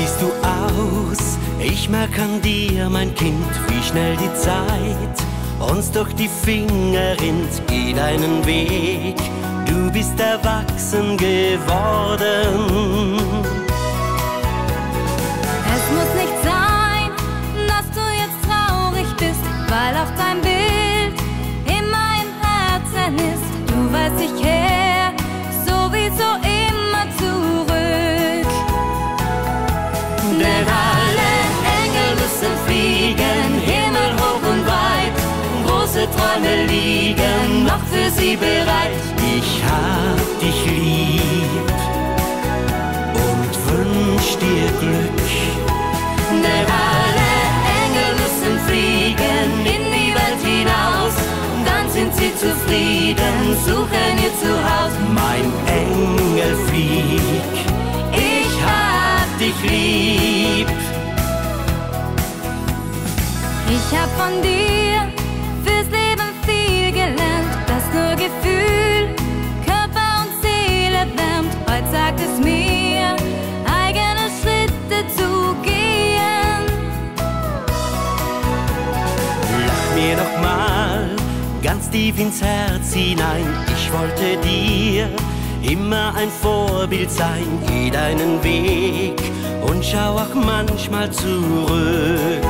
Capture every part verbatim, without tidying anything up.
siehst du aus? Ich merk an dir, mein Kind, wie schnell die Zeit uns durch die Finger rinnt. Geh deinen Weg, du bist erwachsen geworden. Es muss nicht sein, dass du jetzt traurig bist, weil auf dein Bild immer im Herzen ist. Du weißt, ich kehr sowieso immer zurück. Denn alle Engel müssen fliegen, Himmel hoch und weit. Große Träume liegen noch für sie bereit. Ich hab dich lieb und wünsch dir Glück. Denn alle Engel müssen fliegen in die Welt hinaus. Dann sind sie zufrieden, suchen ihr Zuhause. Mein Engel, flieg, ich hab dich lieb. Ich hab von dir fürs Leben viel gelernt, dass nur Gefühl Körper und Seele wärmt. Heute sagt es mir, eigene Schritte zu gehen. Lach mir noch mal ganz tief ins Herz hinein. Ich wollte dir immer ein Vorbild sein. Geh deinen Weg und schau auch manchmal zurück.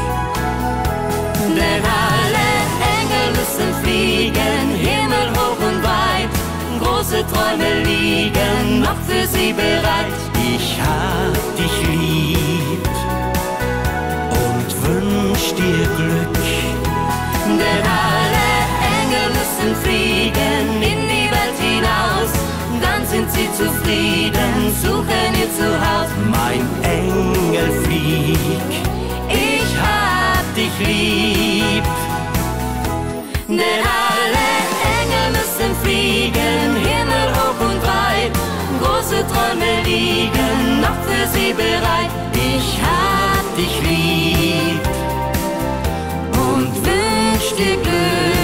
Denn alle Engel müssen fliegen, Himmel hoch und weit. Große Träume liegen noch für sie bereit. Ich hab dich lieb und wünsch dir Glück. Denn alle Engel müssen fliegen in die Welt hinaus. Dann sind sie zufrieden, suchen ihr Zuhause. Mein Engel, flieg, ich hab dich lieb. Denn alle Engel müssen fliegen, Himmel hoch und weit. Große Träume liegen noch für sie bereit. Ich hab dich lieb und wünsch dir Glück.